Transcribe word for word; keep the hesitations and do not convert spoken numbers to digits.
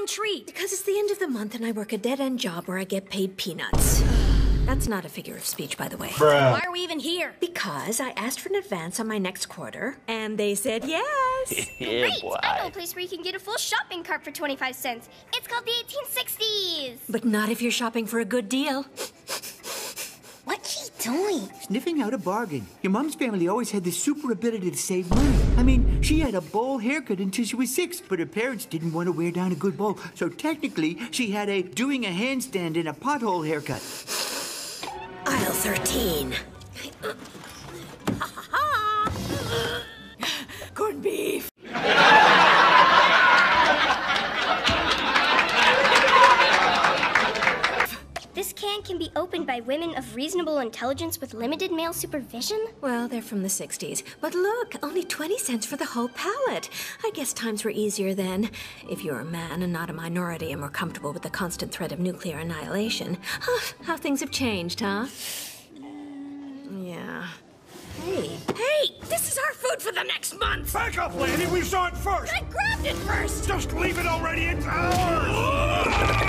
treat? Because it's the end of the month and I work a dead-end job where I get paid peanuts. That's not a figure of speech, by the way. Bruh. Why are we even here? Because I asked for an advance on my next quarter, and they said yes. Yeah, Great! boy. I know a place where you can get a full shopping cart for twenty-five cents. It's called the eighteen sixties. But not if you're shopping for a good deal. What's she doing? Sniffing out a bargain. Your mom's family always had this super ability to save money. I mean, she had a bowl haircut until she was six, but her parents didn't want to wear down a good bowl. So technically, she had a doing a handstand in a pothole haircut. Aisle thirteen. Corned beef. This can can be opened by women of reasonable intelligence with limited male supervision? Well, they're from the sixties. But look, only twenty cents for the whole pallet. I guess times were easier then. If you're a man and not a minority and were comfortable with the constant threat of nuclear annihilation. Huh, how things have changed, huh? Yeah. Hey, Hey, this is our food for the next month. Back up, lady. We saw it first. I grabbed it first. Just leave it already. It's ours.